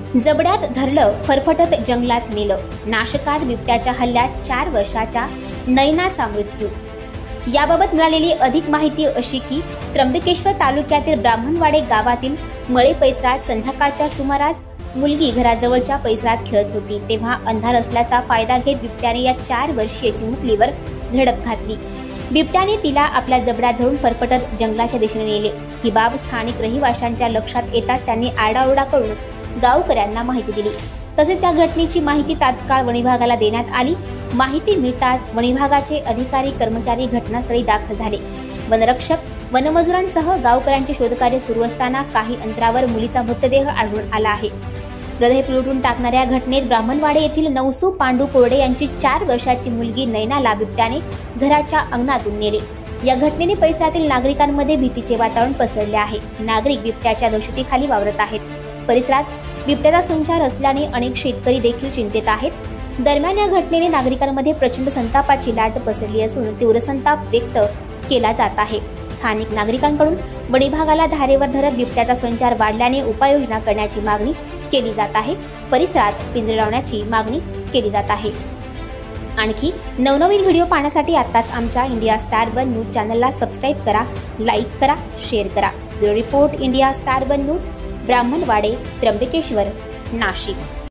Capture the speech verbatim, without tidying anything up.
जबड्यात धरलं, फरफटत जंगलात नेलं. नाशकात बिबट्याच्या हल्ल्यात चार वर्षाच्या नयनाचा मृत्यू. याबाबत मिळालेली अधिक माहिती अशी की त्र्यंबकेश्वर तालुक्यातील ब्राह्मणवाडे गावातील मळे परिसरात संध्याकाळच्या सुमारास मुलगी घराजवळच्या परिसरात खेळत होती, तेव्हा अंधार असल्याचा फायदा घेत बिबट्याने या चार वर्षीय चिमुकलीवर झडप घातली. बिबट्याने तिला आपल्या जबड्यात धरून फरफटत जंगलाच्या दिशेने नेले. ही बाब स्थानिक रहिवाशांच्या लक्षात येताच त्यांनी आरडाओरडा करून गावकऱ्यांना माहिती दिली. तसेच या घटनेची माहिती तात्काळ वनविभागाला देण्यात आली. माहिती मिळताच वनविभागाचे अधिकारी कर्मचारी घटनास्थळी दाखल झाले. वनरक्षक, वनमजुरांसह गावकऱ्यांचे शोधकार्य सुरू असताना काही अंतरावर मुलीचा मृतदेह आढळून आला आहे. हृदय पिळवटून टाकणाऱ्या घटनेत ब्राह्मणवाडे येथील नवसू पांडू कोरडे यांची चार वर्षाची मुलगी नयनाला बिबट्याने घराच्या अंगणातून नेले. या घटनेने परिसरातील नागरिकांमध्ये भीतीचे वातावरण पसरले आहे. नागरिक बिबट्याच्या दहशतीखाली वावरत आहेत. परिसरात बिबट्याचा संचार असल्याने अनेक शेतकरी देखील चिंतेत आहेत. दरम्यान या घटनेने नागरिकांमध्ये प्रचंड संतापाची लाट पसरली असून तीव्र संताप व्यक्त केला जात आहे. स्थानिक नागरिकांकडून वनविभागाला धारेवर धरत बिबट्याचा संचार वाढल्याने उपाययोजना करण्याची मागणी केली जात आहे. परिसरात पिंजरे लावण्याची मागणी केली जात आहे. आणखी नवनवीन व्हिडिओ पाहण्यासाठी आताच आमच्या इंडिया स्टार वन न्यूज चॅनलला सबस्क्राईब करा, लाईक करा, शेअर करा. Bureau report, India star one news, Brahmanwade, Trimbakeshwar, Nashik.